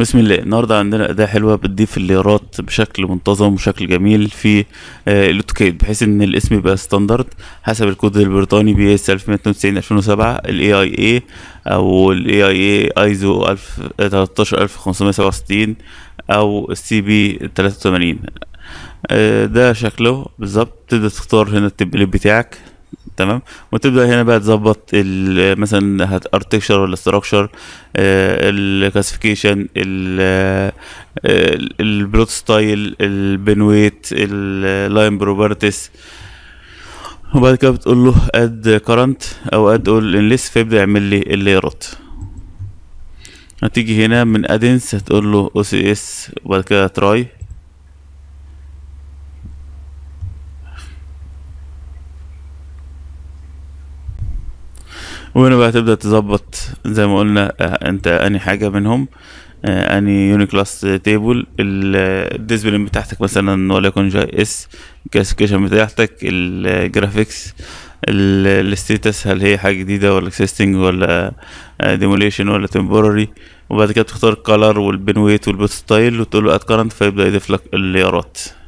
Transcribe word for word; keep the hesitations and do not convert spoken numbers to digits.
بسم الله. النهارده عندنا اداه حلوه بتضيف الليرات بشكل منتظم وشكل جميل في آه، الاوتوكاد، بحيث ان الاسم يبقى ستاندرد حسب الكود البريطاني بي اس ألف ومية واتنين وتسعين ألفين وسبعة الاي اي اي او الاي اي اي ايزو تلتاشر ألف وخمسمية وسبعة وستين او السي بي تلاتة وتمانين. آه، ده شكله بالظبط. تبدا تختار هنا التمبليت بتاعك، تمام، وتبدا هنا بقى تظبط ال- مثلا هت ارتكشر ولا ستراكشر، الكلاسيفيكيشن، البلوت ستايل، البنويت، اللاين بروبرتيز. وبعد كده بتقول له اد كرنت او اد اول انليس، فيبدا يعمل لي الليرات. هتيجي هنا من ادنس هتقول له او سي اس وبعد كده تراي، وهنا بقى تبدأ تظبط زي ما قلنا. آه، انت اني حاجة منهم، آه، اني يونيكلاس تيبل، الديسبلين بتاعتك مثلا وليكن جي اس، الكلاسيفيكيشن بتاعتك، الجرافيكس، الستيتس هل هي حاجة جديدة ولا اكسيستنج ولا ديموليشن ولا تمبوراري. وبعد كده بتختار الكالر والبنويت والبوت ستايل وتقول له اد كرنت، فيبدأ يضيف لك الليارات.